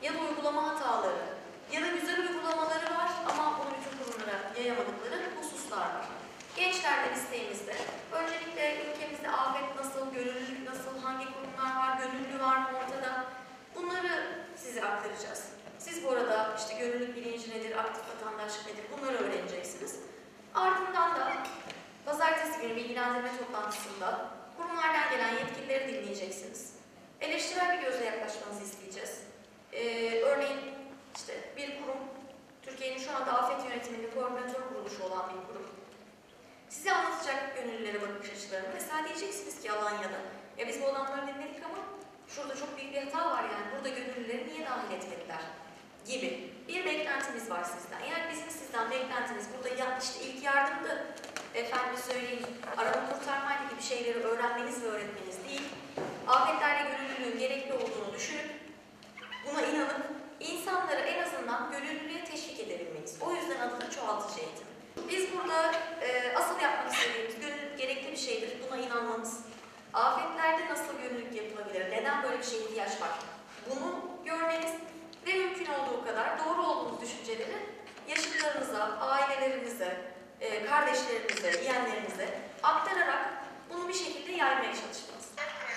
ya da uygulama hataları ya da güzel uygulamaları var ama bunu bütün kurumlara yayamadıkları hususlar var. Gençlerden isteğimizde öncelikle ülkemizde afet nasıl, gönüllülük nasıl, hangi kurumlar var, gönüllü var mı ortada, bunları size aktaracağız. Siz bu arada işte gönüllülük bilinci nedir, aktif vatandaşlık nedir, bunları öğreneceksiniz. Ardından da pazartesi günü bilgilendirme toplantısında kurumlardan gelen yetkilileri dinleyeceksiniz. Eleştirel bir gözle yaklaşmanızı isteyeceğiz. Örneğin işte bir kurum, Türkiye'nin şu anda afet yönetiminde koordinatör kuruluşu olan bir kurum. Size anlatacak gönüllülere bakış açılarını. Mesela diyeceksiniz ki Alanya'da, ya biz bu adamları dinledik ama şurada çok büyük bir hata var yani, burada gönüllüleri niye dahil etmediler gibi bir beklentimiz var sizden. Eğer bizim sizden beklentiniz burada işte ilk yardımda efendim söyleyeyim, arama kurtarmayla gibi şeyleri öğrenmeniz ve öğretmeniz değil, afetlerle gönüllülüğün gerekli olduğunu düşünüp buna inanıp insanları en azından gönüllülüğe teşvik edebilmeniz. O yüzden adı da çoğaltıcı eğitim. Biz burada asıl yapmak istediğimiz gönüllülük gerekli bir şeydir. Buna inanmamız. Afetlerde nasıl gönüllülük yapılabilir? Neden böyle bir şeye ihtiyaç var? Bunu görmeniz ve mümkün olduğu kadar doğru olduğunuz düşünceleri yaşıtlarınıza, ailelerinize, kardeşlerinize, yeğenlerinize aktararak bunu bir şekilde yaymaya çalışmanız.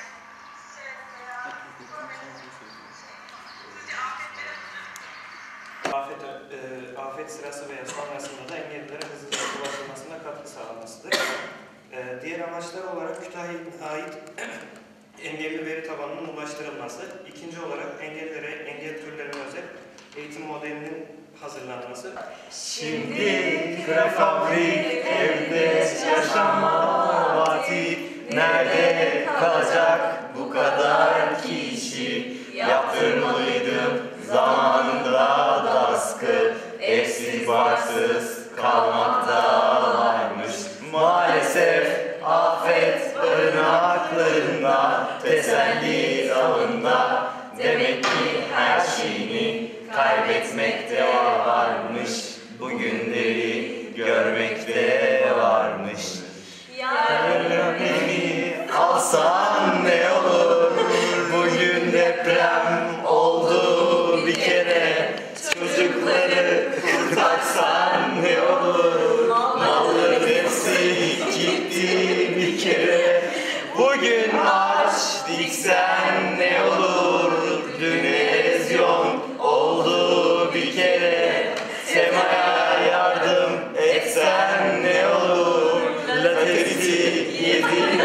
Afet sırası veya sonrasında da engellilere hızlıca ulaşılmasına katkı sağlamasıdır. Diğer amaçlar olarak Kütahya'ya ait engelli veri tabanının ulaştırılması, ikinci olarak engellilere engel türlerine özel eğitim modelinin hazırlanması. Şimdi prefabrik evde yaşama vakti, nerede kalacak bu kadar kişi? Yaptırmalıydım zamanında baskı, evsiz barsız kalmakta varmış. Maalesef afet barınaklarında, teselli avında, demek ki her şeyini kaybetmekte varmış. Bugünleri görmekte varmış. Yarın beni alsan ne olur? Bugün deprem oldu bir kere. Çocukları kurtarsan ne olur? Malların hepsi gitti bir kere. Bugün ağaç diksen ne olur? Dün erozyon oldu bir kere. Semaya yardım etsen ne olur? Lateriti yedi